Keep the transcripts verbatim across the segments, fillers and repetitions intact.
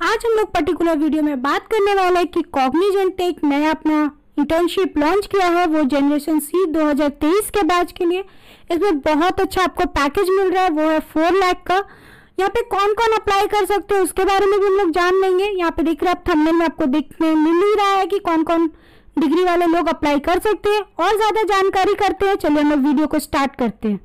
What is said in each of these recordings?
आज हम लोग पर्टिकुलर वीडियो में बात करने वाले हैं कि कॉग्निजेंट ने एक नया अपना इंटर्नशिप लॉन्च किया है, वो जनरेशन सी दो हज़ार तेईस के बैच के लिए। इसमें बहुत अच्छा आपको पैकेज मिल रहा है, वो है फोर लाख का। यहाँ पे कौन कौन अप्लाई कर सकते हैं उसके बारे में भी हम लोग जान लेंगे। यहाँ पे दिख रहा है थंबनेल में आपको दिखने मिल ही रहा है कि कौन कौन डिग्री वाले लोग अप्लाई कर सकते हैं। और ज्यादा जानकारी करते हैं, चलिए हम लोग वीडियो को स्टार्ट करते हैं।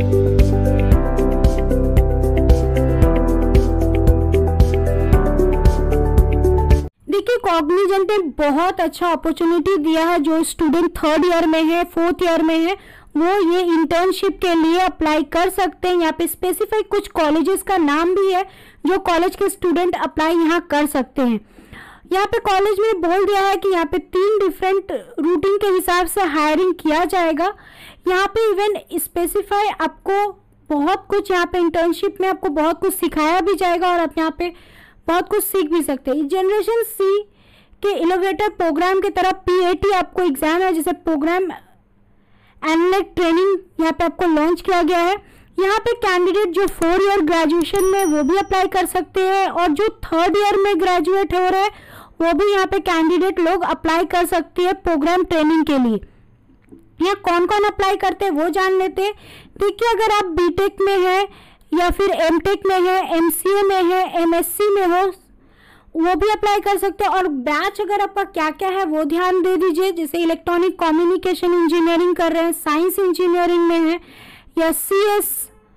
देखिए, कॉग्निजेंट ने बहुत अच्छा अपॉर्चुनिटी दिया है। जो स्टूडेंट थर्ड ईयर में है, फोर्थ ईयर में है, वो ये इंटर्नशिप के लिए अप्लाई कर सकते हैं। यहाँ पे स्पेसिफिक कुछ कॉलेजेस का नाम भी है जो कॉलेज के स्टूडेंट अप्लाई यहाँ कर सकते हैं। यहाँ पे कॉलेज में बोल दिया है कि यहाँ पे तीन डिफरेंट रूटीन के हिसाब से हायरिंग किया जाएगा। यहाँ पे इवन स्पेसिफाई आपको बहुत कुछ यहाँ पे इंटर्नशिप में आपको बहुत कुछ सिखाया भी जाएगा और आप यहाँ पे बहुत कुछ सीख भी सकते हैं। जनरेशन सी के इनोवेटर प्रोग्राम की तरफ पीएटी आपको एग्जाम है, जैसे प्रोग्राम एनालिटिक ट्रेनिंग यहाँ पे आपको लॉन्च किया गया है। यहाँ पे कैंडिडेट जो फोर ईयर ग्रेजुएशन में वो भी अप्लाई कर सकते हैं और जो थर्ड ईयर में ग्रेजुएट हो रहे हैं वो भी यहाँ पे कैंडिडेट लोग अप्लाई कर सकते हैं प्रोग्राम ट्रेनिंग के लिए। यहाँ कौन कौन अप्लाई करते हैं वो जान लेते हैं। देखिए, अगर आप बीटेक में है या फिर एमटेक में है, एमसीए में है, एमएससी में हो, वो भी अप्लाई कर सकते हैं। और बैच अगर आपका क्या क्या है वो ध्यान दे दीजिए। जैसे इलेक्ट्रॉनिक कम्युनिकेशन इंजीनियरिंग कर रहे हैं, साइंस इंजीनियरिंग में है, या सी एस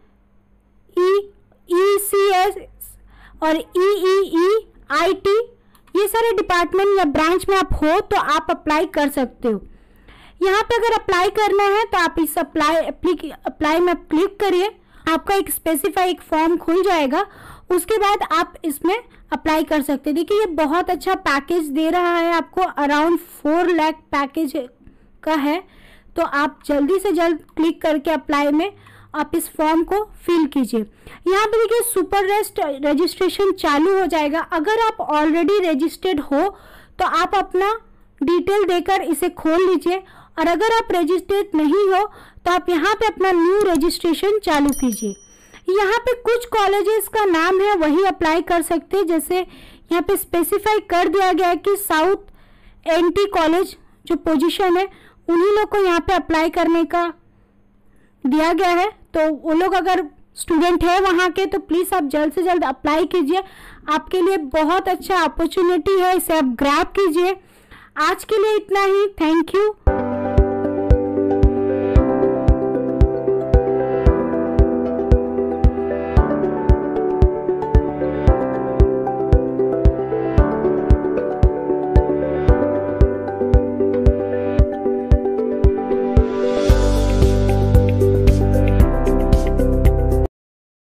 ई ई सी एस और ई ई ई आई टी, ये सारे डिपार्टमेंट या ब्रांच में आप हो तो आप अप्लाई कर सकते हो। यहाँ पे अगर अप्लाई करना है तो आप इस अप्लाई अप्लाई में क्लिक करिए, आपका एक स्पेसिफाई एक फॉर्म खुल जाएगा, उसके बाद आप इसमें अप्लाई कर सकते हैं। देखिए, ये बहुत अच्छा पैकेज दे रहा है आपको, अराउंड फोर लाख पैकेज का है। तो आप जल्दी से जल्द क्लिक करके अप्लाई में आप इस फॉर्म को फिल कीजिए। यहाँ पे देखिए सुपर रेस्ट रजिस्ट्रेशन चालू हो जाएगा। अगर आप ऑलरेडी रजिस्टर्ड हो तो आप अपना डिटेल देकर इसे खोल लीजिए, और अगर आप रजिस्टर्ड नहीं हो तो आप यहाँ पे अपना न्यू रजिस्ट्रेशन चालू कीजिए। यहाँ पे कुछ कॉलेजेस का नाम है वही अप्लाई कर सकते हैं। जैसे यहाँ पे स्पेसिफाई कर दिया गया है कि साउथ एनटी कॉलेज जो पोजीशन है उन्हीं लोग को यहाँ पे अप्लाई करने का दिया गया है। तो वो लोग अगर स्टूडेंट है वहाँ के तो प्लीज़ आप जल्द से जल्द अप्लाई कीजिए। आपके लिए बहुत अच्छा अपॉर्चुनिटी है, इसे आप ग्रैब कीजिए। आज के लिए इतना ही, थैंक यू।